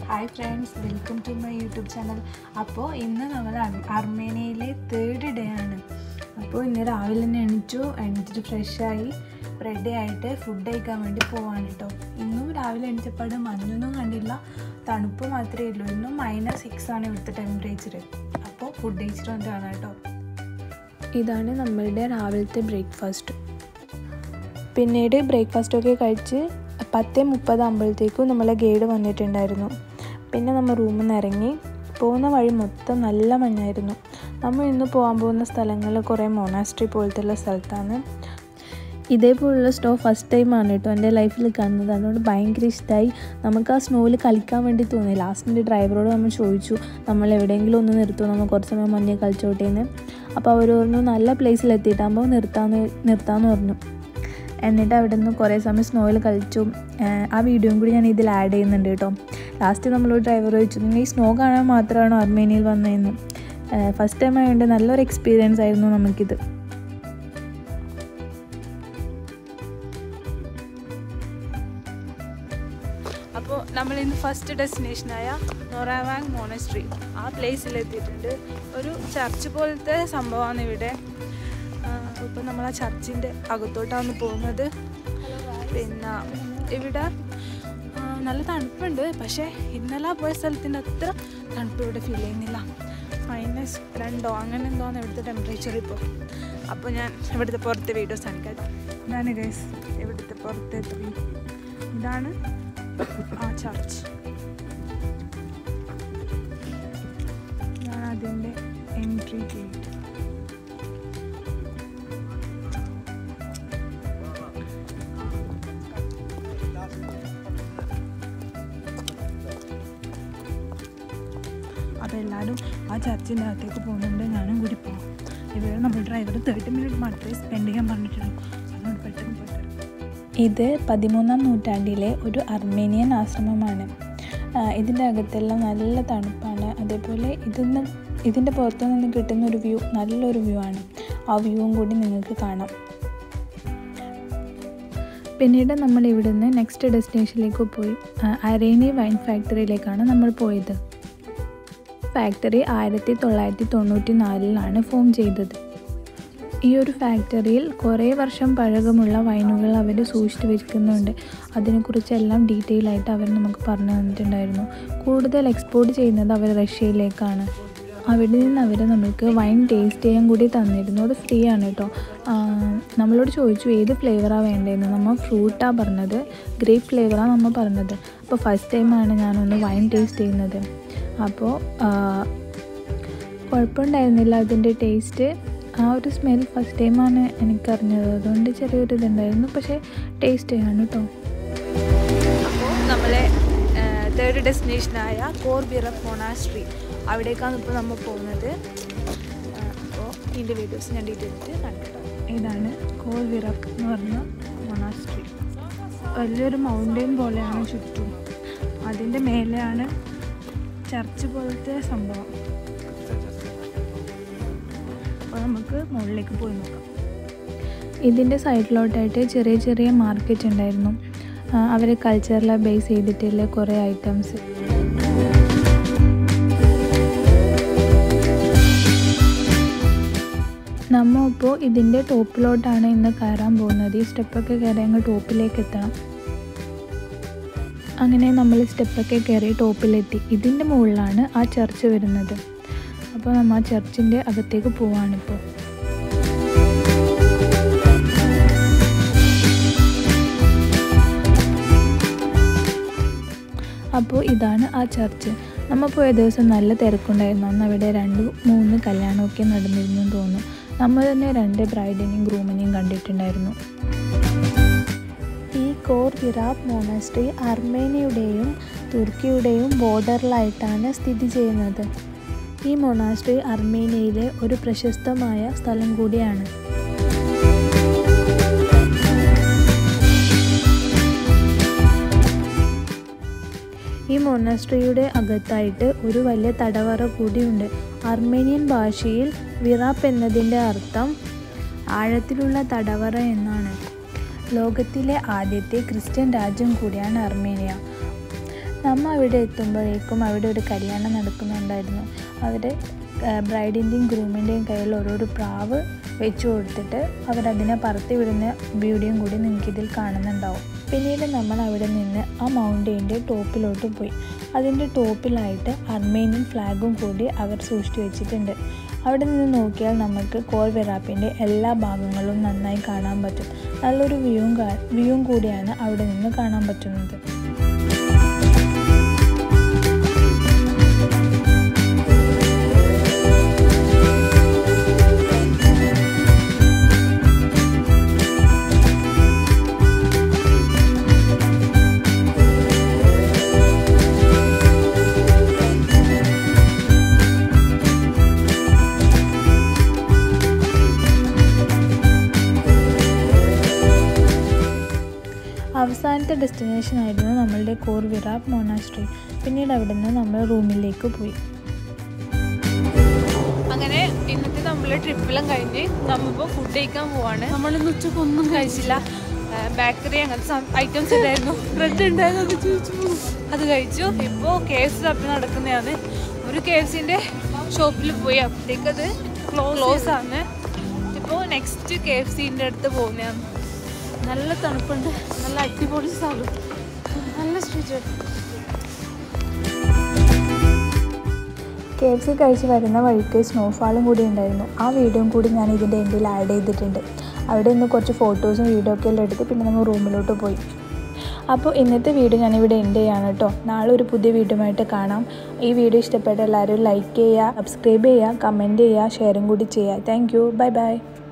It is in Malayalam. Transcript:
Hi friends, welcome to my YouTube channel. അപ്പോൾ ഇന്ന് നമ്മൾ അർമേനിയയിലെ 3rd ഡേ ആണ്. അപ്പോൾ ഇന്ന് രാവിലെ തന്നെ എണീറ്റിട്ട് ഫ്രഷായി റെഡി ആയിട്ട് ഫുഡ് കഴിക്കാൻ വേണ്ടി പോവാണ് കേട്ടോ. ഇന്നും രാവിലെ എണീറ്റപ്പോൾ മഞ്ഞൊന്നും കണ്ടില്ല, തണുപ്പ് മാത്രമേ ഉള്ളൂ. ഇന്നും -6 ആണ് ഇവിടുത്തെ ടെമ്പറേച്ചർ. അപ്പോൾ ഫുഡ് കഴിച്ചിട്ട് വന്നിട്ടാണ് കേട്ടോ. ഇതാണ് നമ്മളുടെ രാവിലത്തെ ബ്രേക്ക്ഫാസ്റ്റ്. പിന്നീട് ബ്രേക്ക്ഫാസ്റ്റൊക്കെ കഴിച്ച് 10:30 ആകുമ്പോഴത്തേക്കും നമ്മളെ ഗൈഡ് വന്നിട്ടുണ്ടായിരുന്നു. പിന്നെ നമ്മൾ റൂമിൽ നിന്ന് ഇറങ്ങി പോകുന്ന വഴി മൊത്തം നല്ല മഞ്ഞായിരുന്നു. നമ്മൾ ഇന്ന് പോകാൻ പോകുന്ന സ്ഥലങ്ങൾ കുറേ മൊനാസ്ട്രി പോലത്തെയുള്ള സ്ഥലത്താണ്. ഇതേപോലുള്ള സ്നോ ഫസ്റ്റ് ടൈമാണ് കേട്ടോ എൻ്റെ ലൈഫിൽ കാണുന്നത്. അതുകൊണ്ട് ഭയങ്കര ഇഷ്ടമായി. നമുക്ക് ആ സ്നോയിൽ കളിക്കാൻ വേണ്ടി തോന്നി. ലാസ്റ്റിൻ്റെ ഡ്രൈവറോട് നമ്മൾ ചോദിച്ചു നമ്മൾ എവിടെയെങ്കിലും ഒന്ന് നിർത്തുമോ, നമ്മൾ കുറച്ച് സമയം മഞ്ഞ് കളിച്ചോട്ടേന്ന്. അപ്പോൾ അവർ പറഞ്ഞു നല്ല പ്ലേസിലെത്തിയിട്ടാകുമ്പോൾ നിർത്താമെന്ന് പറഞ്ഞു. എന്നിട്ട് അവിടെ നിന്ന് കുറേ സമയം സ്നോയിൽ കളിച്ചു. ആ വീഡിയോയും കൂടി ഞാൻ ഇതിൽ ആഡ് ചെയ്യുന്നുണ്ട് കേട്ടോ. ലാസ്റ്റ് നമ്മളോട് ഡ്രൈവർ ചോദിച്ചു നിങ്ങൾ ഈ സ്നോ കാണാൻ മാത്രമാണോ അർമേനിയയിൽ വന്നതെന്ന്. ഫസ്റ്റ് ടൈം ആയതുകൊണ്ട് നല്ലൊരു എക്സ്പീരിയൻസ് ആയിരുന്നു നമുക്കിത്. അപ്പോൾ നമ്മളിന്ന് ഫസ്റ്റ് ഡെസ്റ്റിനേഷനായ നൊറാവാങ് മോണസ്ട്രി ആ പ്ലേസിലെത്തിയിട്ടുണ്ട്. ഒരു ചർച്ച് പോലത്തെ സംഭവമാണ് ഇവിടെ. ഇപ്പോൾ നമ്മൾ ആ ചർച്ചിൻ്റെ അകത്തോട്ടാണ് പോകുന്നത്. പിന്നെ ഇവിടെ നല്ല തണുപ്പുണ്ട്, പക്ഷേ ഇന്നലെ പോയ സ്ഥലത്തിൻ്റെ അത്ര തണുപ്പ് ഇവിടെ ഫീൽ ചെയ്യുന്നില്ല. -2 അങ്ങനെ എന്തോന്ന് ഇവിടുത്തെ ടെമ്പറേച്ചർ ഇപ്പോൾ. അപ്പോൾ ഞാൻ ഇവിടുത്തെ പുറത്തെ വീഡിയോസ് കാണിക്കാം. ഇതാണ് ഗൈസ് ഇവിടുത്തെ പുറത്തെ വ്യൂ. ഇതാണ് ആ ചർച്ച്. ഇതാണ് അതിൻ്റെ എൻട്രി ഗേറ്റ്. അപ്പോൾ എല്ലാവരും ആ ചർച്ചിൻ്റെ അകത്തേക്ക് പോകുന്നുണ്ട്. ഞാനും കൂടി പോകാം. ഇവിടെ നമ്മൾ ഡ്രൈവർ 30 മിനിറ്റ് മാത്രമേ സ്പെൻഡ് ചെയ്യാൻ പറഞ്ഞിട്ടുള്ളൂ. അതുകൊണ്ട് പെട്ടെന്ന് പോയിട്ട്. ഇത് 13-ാം നൂറ്റാണ്ടിലെ ഒരു അർമേനിയൻ ആശ്രമമാണ്. ഇതിൻ്റെ അകത്തെല്ലാം നല്ല തണുപ്പാണ്. അതേപോലെ ഇതിൻ്റെ പുറത്തു നിന്ന് കിട്ടുന്ന ഒരു വ്യൂ നല്ലൊരു വ്യൂ ആണ്. ആ വ്യൂവും കൂടി നിങ്ങൾക്ക് കാണാം. പിന്നീട് നമ്മൾ ഇവിടുന്ന് നെക്സ്റ്റ് ഡെസ്റ്റിനേഷനിലേക്ക് പോയി. അരേനി വൈൻ ഫാക്ടറിയിലേക്കാണ് നമ്മൾ പോയത്. ഫാക്ടറി 1994 ഫോം ചെയ്തത്. ഈ ഒരു ഫാക്ടറിയിൽ കുറേ വർഷം പഴക്കമുള്ള വൈനുകൾ അവർ സൂക്ഷിച്ചു വയ്ക്കുന്നുണ്ട്. അതിനെക്കുറിച്ചെല്ലാം ഡീറ്റെയിൽ ആയിട്ട് അവർ നമുക്ക് പറഞ്ഞു തന്നിട്ടുണ്ടായിരുന്നു. കൂടുതൽ എക്സ്പോർട്ട് ചെയ്യുന്നത് അവർ റഷ്യയിലേക്കാണ്. അവിടെ നിന്ന് അവർ നമുക്ക് വൈൻ ടേസ്റ്റ് ചെയ്യാൻ കൂടി തന്നിരുന്നു. അത് ഫ്രീ ആണ് കേട്ടോ. നമ്മളോട് ചോദിച്ചു ഏത് ഫ്ലേവറാണ് വേണ്ടതെന്ന്. നമ്മൾ ഫ്രൂട്ടാണ് പറഞ്ഞത്, ഗ്രേപ്പ് ഫ്ലേവറാണ് നമ്മൾ പറഞ്ഞത്. അപ്പോൾ ഫസ്റ്റ് ടൈമാണ് ഞാനൊന്ന് വൈൻ ടേസ്റ്റ് ചെയ്യുന്നത്. അപ്പോൾ കുഴപ്പമുണ്ടായിരുന്നില്ല അതിൻ്റെ ടേസ്റ്റ്. ആ ഒരു സ്മെൽ ഫസ്റ്റ് ടൈമാണ് എനിക്കറിഞ്ഞത്. അതുകൊണ്ട് ചെറിയൊരു ഇതുണ്ടായിരുന്നു, പക്ഷേ ടേസ്റ്റ് ചെയ്യാണ് കേട്ടോ. അപ്പോൾ നമ്മളെ 3rd ഡെസ്റ്റിനേഷനായ ഖോർ വിറപ്പ് മൊനാസ്ട്രി അവിടേക്കാണ് ഇപ്പോൾ നമ്മൾ പോകുന്നത്. അപ്പോൾ ഇതിൻ്റെ വീഡിയോസ് ഞാൻ ഡീറ്റെയിൽസ് കണ്ടിട്ടോ. ഇതാണ് ഖോർ വിറപ്പ് എന്ന് പറഞ്ഞ മൊനാസ്ട്രി. വലിയൊരു മൗണ്ടെയിൻ പോലെയാണ് ചുറ്റും. അതിൻ്റെ മേലെയാണ് ചർച്ച് പോലത്തെ സംഭവം. അപ്പോൾ നമുക്ക് മുകളിലേക്ക് പോയി നോക്കാം. ഇതിൻ്റെ സൈഡിലോട്ടായിട്ട് ചെറിയ ചെറിയ മാർക്കറ്റ് ഉണ്ടായിരുന്നു. അവർ കൾച്ചറിലെ ബേസ് ചെയ്തിട്ടുള്ള കുറേ ഐറ്റംസ്. നമ്മൾ ഇപ്പോൾ ഇതിൻ്റെ ടോപ്പിലോട്ടാണ് ഇന്ന് കയറാൻ പോകുന്നത്. ഈ സ്റ്റെപ്പൊക്കെ കയറി അങ്ങ് ടോപ്പിലേക്ക് എത്തണം. അങ്ങനെ നമ്മൾ സ്റ്റെപ്പൊക്കെ കയറി ടോപ്പിലെത്തി. ഇതിൻ്റെ മുകളിലാണ് ആ ചർച്ച് വരുന്നത്. അപ്പോൾ നമ്മൾ ആ ചർച്ചിൻ്റെ അകത്തേക്ക് പോവാണിപ്പോൾ. അപ്പോൾ ഇതാണ് ആ ചർച്ച്. നമ്മൾ പോയ ദിവസം നല്ല തിരക്കുണ്ടായിരുന്നു. അന്ന് അവിടെ 2-3 കല്യാണമൊക്കെ നടന്നിരുന്നു തോന്നുന്നു. നമ്മൾ തന്നെ 2 ബ്രൈഡിനെയും ഗ്രൂമിനെയും കണ്ടിട്ടുണ്ടായിരുന്നു. ഈ ഖോർ വിറാപ്പ് മോണസ്ട്രി അർമേനിയയുടെയും തുർക്കിയുടെയും ബോർഡറിലായിട്ടാണ് സ്ഥിതി ചെയ്യുന്നത്. ഈ മൊനാസ്ട്രി അർമേനിയയിലെ ഒരു പ്രശസ്തമായ സ്ഥലം കൂടിയാണ്. ഈ മൊനാസ്ട്രിയുടെ അകത്തായിട്ട് ഒരു വലിയ തടവറ കൂടിയുണ്ട്. അർമേനിയൻ ഭാഷയിൽ വിറാപ്പ് എന്നതിൻ്റെ അർത്ഥം ആഴത്തിലുള്ള തടവറ എന്നാണ്. ലോകത്തിലെ ആദ്യത്തെ ക്രിസ്ത്യൻ രാജ്യം കൂടിയാണ് അർമേനിയ. നമ്മൾ അവിടെ എത്തുമ്പോഴേക്കും അവിടെ ഒരു കല്യാണം നടക്കുന്നുണ്ടായിരുന്നു. അവിടെ ബ്രൈഡിൻ്റെയും ഗ്രൂമിൻ്റെയും കയ്യിൽ ഓരോരോ പ്രാവ് വെച്ച് കൊടുത്തിട്ട് അവരതിനെ പറത്തി വിടുന്ന വീഡിയോയും കൂടി നിങ്ങൾക്കിതിൽ കാണുന്നുണ്ടാവും. പിന്നീട് നമ്മൾ അവിടെ നിന്ന് ആ മൗണ്ടെയിൻ്റെ ടോപ്പിലോട്ട് പോയി. അതിൻ്റെ ടോപ്പിലായിട്ട് അർമേനിയൻ ഫ്ലാഗും കൂടി അവർ സൂക്ഷിച്ചു വെച്ചിട്ടുണ്ട്. അവിടെ നിന്ന് നോക്കിയാൽ നമുക്ക് ഖോർ വിറാപ്പിൻ്റെ എല്ലാ ഭാഗങ്ങളും നന്നായി കാണാൻ പറ്റും. നല്ലൊരു വ്യൂവും കൂടിയാണ് അവിടെ നിന്ന് കാണാൻ പറ്റുന്നത്. അവസാനത്തെ ഡെസ്റ്റിനേഷൻ ആയിരുന്നു നമ്മളുടെ ഖോർ വിറാപ്പ് മൊനാസ്ട്രി. പിന്നീട് അവിടെ നിന്ന് നമ്മൾ റൂമിലേക്ക് പോയി. അങ്ങനെ ഇന്നത്തെ നമ്മളെ ട്രിപ്പെല്ലാം കഴിഞ്ഞ് നമ്മളിപ്പോൾ ഫുഡ് കഴിക്കാൻ പോവാണ്. നമ്മളിന്ന് ഉച്ചക്ക് ഒന്നും കഴിച്ചില്ല. ബേക്കറി അങ്ങനത്തെ ഐറ്റംസ് ഉണ്ടായിരുന്നു, ബ്രെഡ് ഉണ്ടായിരുന്നു, അത് കഴിച്ചു. ഇപ്പോൾ KFC തപ്പി നടക്കുന്നതാണ്. ഒരു KFCൻ്റെ ഷോപ്പിൽ പോയി, അപ്പോഴത്തേക്ക് അത് ക്ലോസ് ആണ്. ഇപ്പോൾ നെക്സ്റ്റ് KFCൻ്റെ അടുത്ത് പോകുന്നതാണ്. നല്ല തണുപ്പുണ്ട്, നല്ല അടിപൊളി സ്ഥലം, നല്ല സ്ട്രീറ്റ്. KFC കഴിച്ച് വരുന്ന വഴിക്ക് സ്നോഫാളും കൂടി ഉണ്ടായിരുന്നു. ആ വീഡിയോയും കൂടി ഞാൻ ഇതിൻ്റെ എൻഡിൽ ആഡ് ചെയ്തിട്ടുണ്ട്. അവിടെ നിന്ന് കുറച്ച് ഫോട്ടോസും വീഡിയോ ഒക്കെ എല്ലാം എടുത്ത് പിന്നെ നമ്മൾ റൂമിലോട്ട് പോയി. അപ്പോൾ ഇന്നത്തെ വീഡിയോ ഞാനിവിടെ എൻഡ് ചെയ്യാണ് കേട്ടോ. നാളെ ഒരു പുതിയ വീഡിയോയുമായിട്ട് കാണാം. ഈ വീഡിയോ ഇഷ്ടപ്പെട്ട എല്ലാവരും ലൈക്ക് ചെയ്യുക, സബ്സ്ക്രൈബ് ചെയ്യുക, കമൻറ്റ് ചെയ്യുക, ഷെയറും കൂടി ചെയ്യുക. Thank you. Bye by.